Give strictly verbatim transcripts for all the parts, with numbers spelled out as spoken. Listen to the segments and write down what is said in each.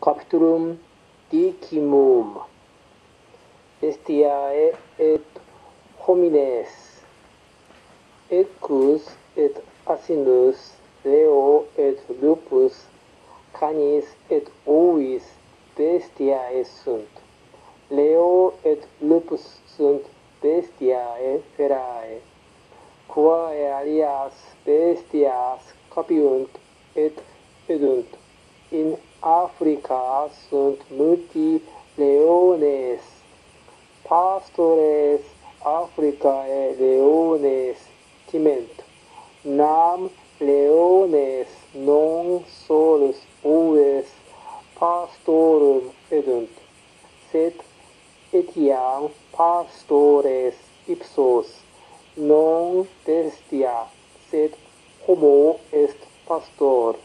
Capitulum decimum. Bestiae et homines. Equus et asinus, leo et lupus, canis et ovis bestiae sunt. Leo et lupus sunt bestiae ferae, quae alias bestias capiunt et edunt. In Africa sunt multi leones, pastores Africae leones timent. Nam leones non solus oves pastorum edunt, sed etiam pastores ipsos, non bestia, sed homo est pastor.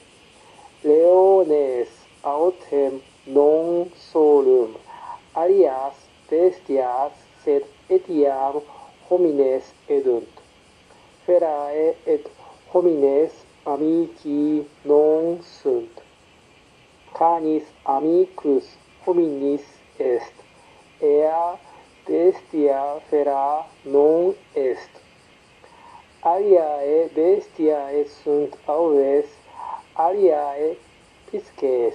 Leones autem non solum, alias bestias, sed etiam homines edunt. Ferae et homines amici non sunt. Canis amicus hominis est, ea bestia fera non est. Aliae bestiae sunt aves, aliae pisces.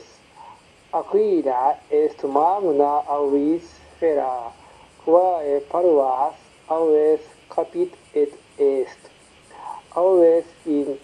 Aquila est magna avis fera, quae parvas aves capit et est. Aves in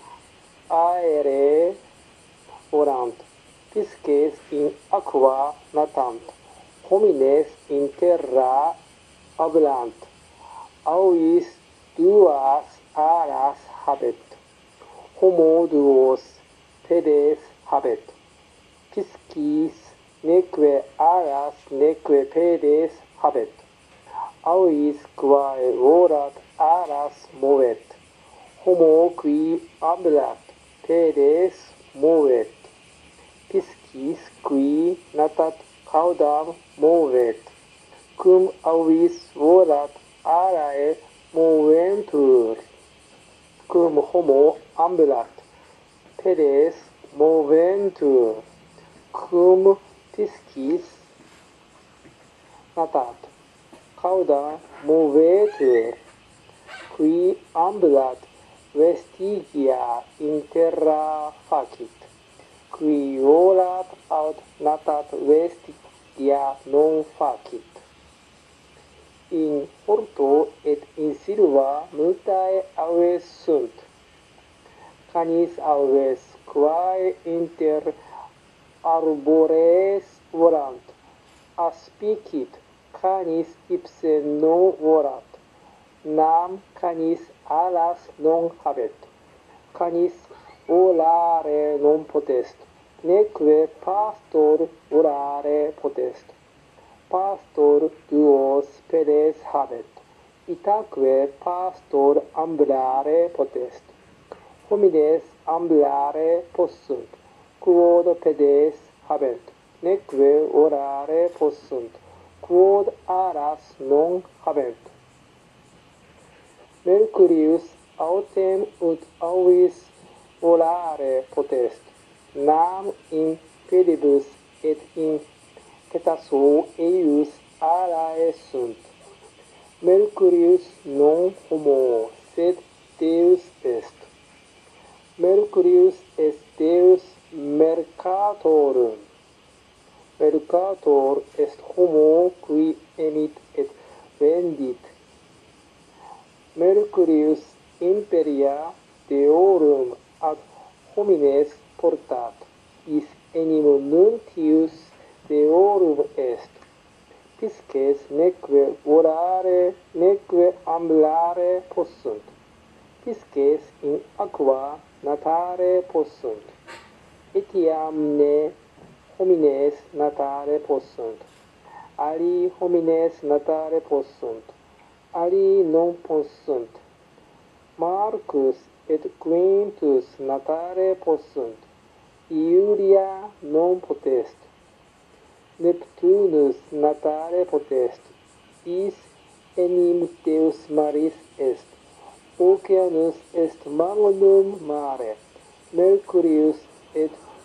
aere orant, pisces in aqua natant, homines in terra abulant. Avis duas aras habet, homo duos pedes habet. Piscis neque aras neque pedes habet. Avis quae volat aras movet, homo qui ambulat pedes movet. Piscis qui natat caudam movet, cum avis volat arae moventur, cum homo ambulat pedes moventur, cum piscis natat cauda movetur, qui ambulat vestigia in terra facit, qui volat aut natat vestigia non facit. In orto et in silva multae aves sunt, canis aves quae inter arbores volant, aspicit canis ipse non volat. Nam canis alas non habet, canis volare non potest, neque pastor volare potest. Pastor duos pedes habet, itaque pastor ambulare potest. Homines ambulare possunt, quod pedes habent, neque volare possunt, quod aras non habent. Mercurius autem ut avis volare potest. Nam in pedibus et in petaso eius alae sunt. Mercurius non homo, sed Deus est. Mercurius est Deus mercatorum. Mercator est homo qui emit et vendit. Mercurius imperia deorum ad homines portat, is enim nuntius deorum est. Pisces neque volare neque ambulare possunt. Pisces in aqua natare possunt. Etiam ne homines natare possunt. Ali homines natare possunt, ali non possunt. Marcus et Quintus natare possunt, Iulia non potest. Neptunus natare potest, is enim Deus maris est. Oceanus est magnum mare, Mercurius et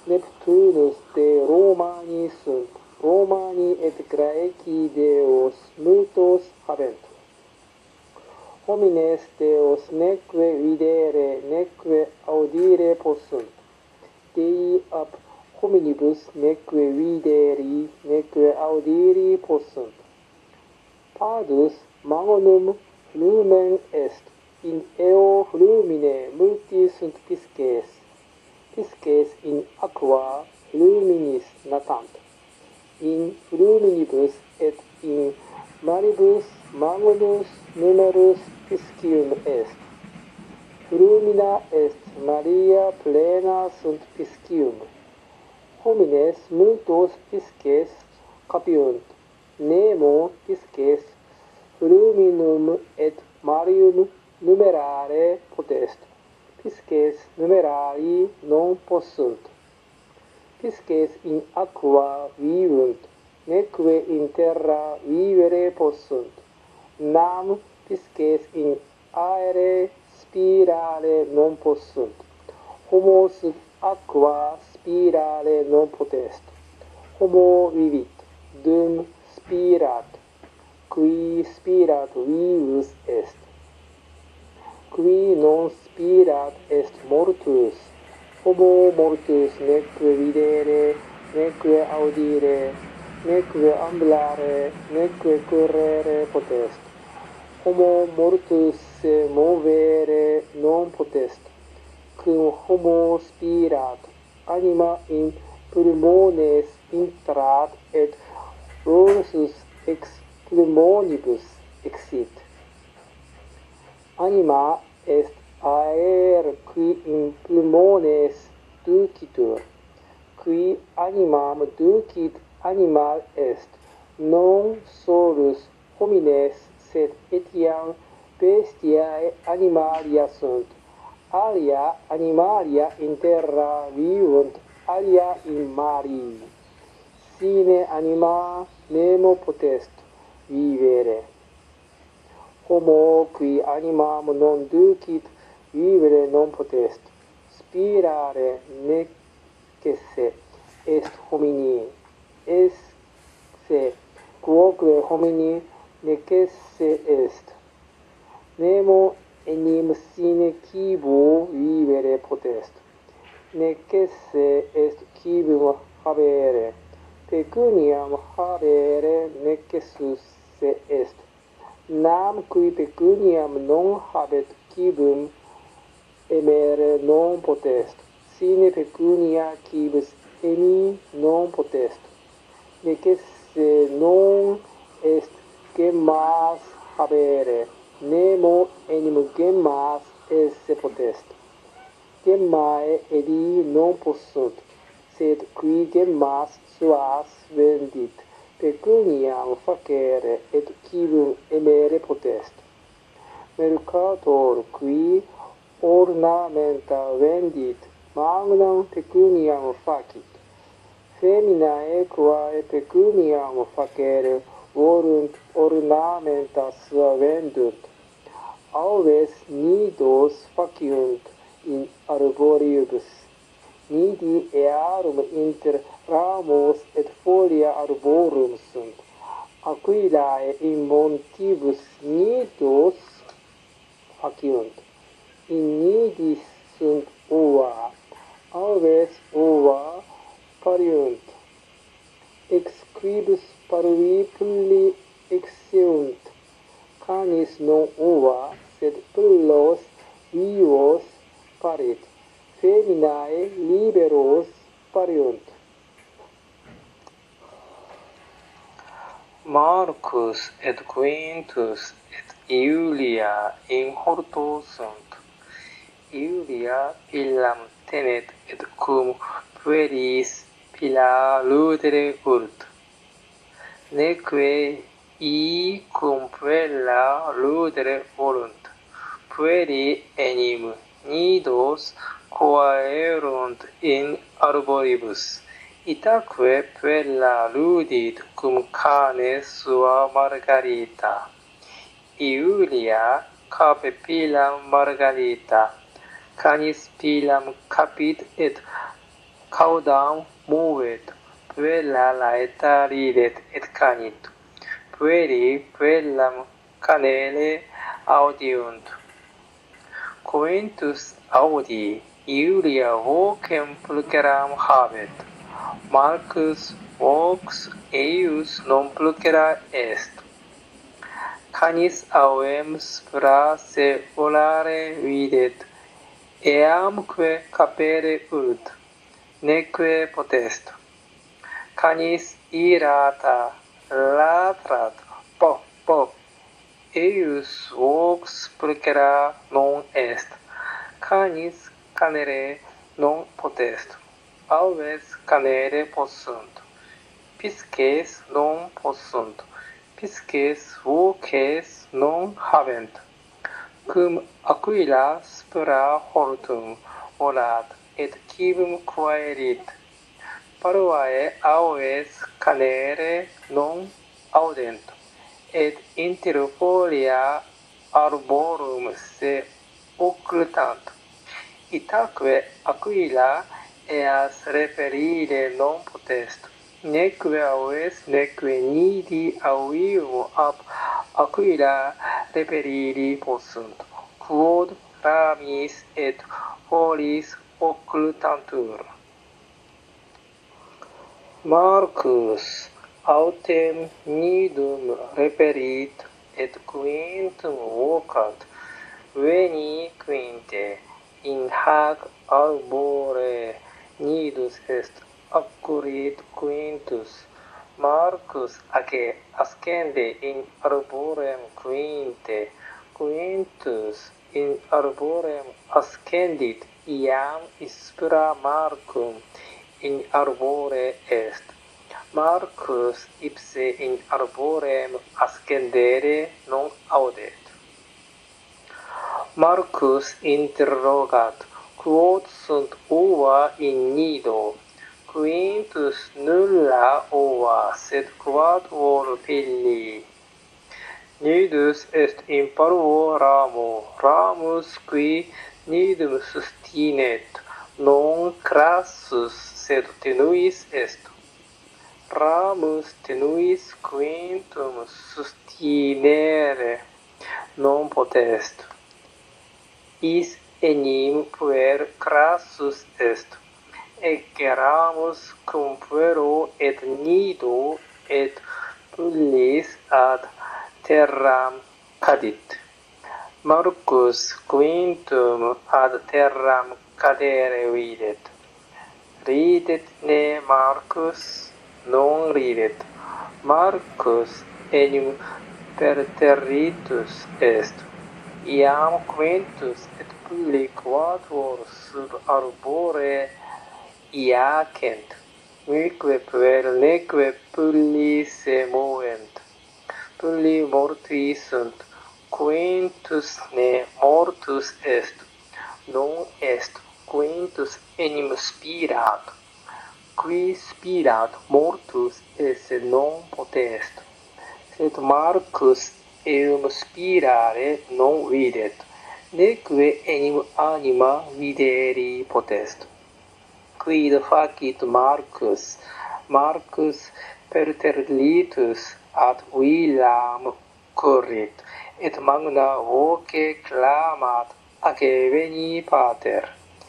Neptunus de Romani sunt, Romani et Graeci Deos multos habent. Homines Deos neque videre, neque audire possunt. Dei ab hominibus neque videri, neque audiri possunt. Padus mangonum lumen est, in eo lumine multi sunt pisces. Pisces in aqua luminis natant. In luminibus et in maribus mangonus numerus piscium est. Lumina est Maria plena sunt piscium. Homines multos pisces capiunt. Nemo pisces luminum et Marium numerare potest. Pisces numerari non possunt. Pisces in aqua vivunt, neque in terra vivere possunt. Nam pisces in aere spirale non possunt. Homo sub aqua spirale non potest. Homo vivit, dum spirat, qui spirat vivus est. Qui non spirat est mortus. Homo mortus neque videre, neque audire, neque ambulare, neque currere potest. Homo mortus se movere non potest. Cum homo spirat, anima in pulmones intrat et rorsus ex pulmonibus exit. Anima est aer qui in pulmones ducitur. Qui animam ducit animal est, non solus homines, sed etiam bestiae animalia sunt. Alia animalia in terra vivunt, alia in mari. Sine anima nemo potest vivere. Homo qui animam non ducit vivere non potest. Spirare necesse est homini. Esse quoque homini necesse est. Nemo enim sine cibo vivere potest. Necesse est cibum habere. Pecuniam habere necessus est. Nam qui pecuniam non habet cibum emere non potest. Sine pecunia cibus emi non potest. Necesse non est gemmas habere. Nemo enim gemmas esse potest. Gemmae edi non possunt, sed qui gemmas suas vendit, pecuniam facere et cibum emere potest. Mercator qui ornamenta vendit, magnam pecuniam facit. Feminae quae pecuniam facere volunt ornamenta sua vendunt. Aves nidos faciunt in arboribus. Nidi earum inter ramos et folia arborum sunt. Aquilae in montibus nidos faciunt. In nidis sunt ova. Aves ova pariunt. Ex quibus parvi pulli exeunt. Canis non ova, sed pullos vivos parit. Feminae liberos pariunt. Marcus et Quintus et Iulia in horto sunt. Iulia pillam tenet et cum pueris pilla ludere urt. Neque I cum puella ludere volunt. Pueri enim nidos coaerunt in arboribus. Itaque puella ludit cum cane sua Margarita. Iulia cape pillam Margarita. Canis pillam capit et caudam movet, puella laeta ridet et canit, pueri puellam canere audiunt. Quintus audi Iulia vocem pulcheram habet, Marcus vox eius non pulchera est. Canis auem spra se volare videt, eamque capere ult, neque potest. Canis irata latrat, pop, pop, eius vox pulchera non est. Canis canere non potest. Aves canere possunt. Pisces non possunt. Pisces voces non habent. Cum aquila spera hortum volat et cibum quaerit. Paruae aves canere non audent, et inter folia arborum se occultant. Itaque aquila eas reperire non potest, neque aves neque nidi avium ab aquila reperiri possunt, quod ramis et folis occultantur. Marcus autem nidum reperit et quintum vocat, veni quinte in hac arbore nidus est, accurrit quintus. Marcus ace ascende in arborem quinte, quintus in arborem ascendit, iam ispera Marcum in arbore est. Marcus ipse in arborem ascendere non audet. Marcus interrogat, quod sunt ova in nido? Quintus nulla ova, sed quad vol pilli? Nidus est in parvo ramo, ramus qui nidum sustinet, non crassus, sed tenuis est. Ramus tenuis quintum sustinere non potest. Is enim puer crassus est, ecce ramus cum puero et nido et pullis ad terram cadit. Marcus quintum ad terram cadere videt. Ridet ne Marcus? Non ridet. Marcus enim perterritus est. Iam quintus et pulli quatuor sub arbore iacent, mique puer neque pulli se movent. Pulli morti sunt, quintus ne mortus est, non est, quintus enim spirat. Qui spirat mortus esse non potest, sed Marcus eum spirare non videt, neque enim anima videri potest. Quid facit Marcus? Marcus perterlitus ad villam currit, et magna voce clamat, ace veni pater.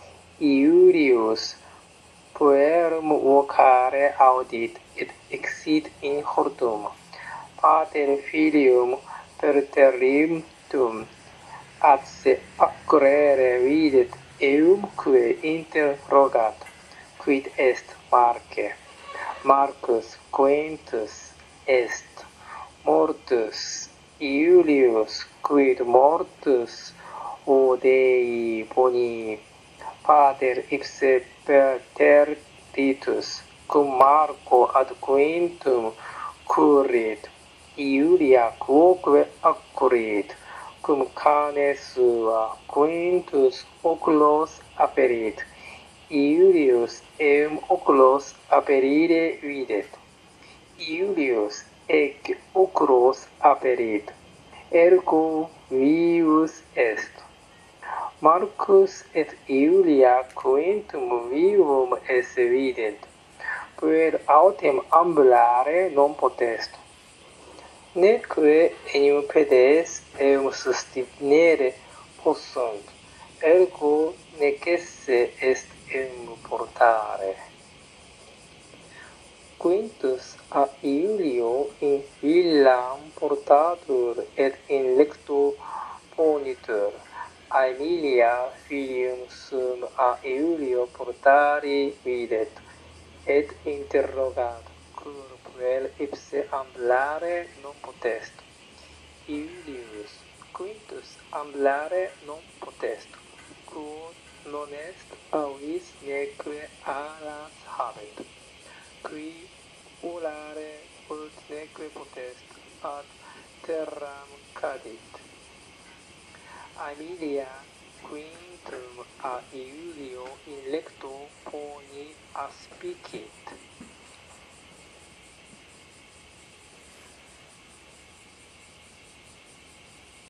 Iulius puerum vocare audit, et exit in hortum. Pater filium perterritum ad se accurrere videt, eumque interrogat, quid est Marce? Marcus Quintus est mortus. Iulius quid mortus o Dei boni? Pater ipse perterritus cum Marco ad quintum currit. Iulia quoque accurrit, cum cane sua quintus oculos aperit. Iulius eum oculos aperire videt. Iulius ecce oculos aperit, ergo vivus est. Marcus et Iulia quintum vivum esse vident, puer autem ambulare non potest. Neque enim pedes eum sustinere possunt, ergo necesse est eum portare. Quintus a Iulio in villam portatur et in lecto ponitur. Aemilia filium sum a Iulio portari videt, et interrogat, cur puel ipse ambulare non potest. Iulius, Quintus ambulare non potest, quod non est avis neque alas habent, qui ulare ut neque potest ad terram cadit. Aemilia quintum a Iulio in lecto poni aspicit.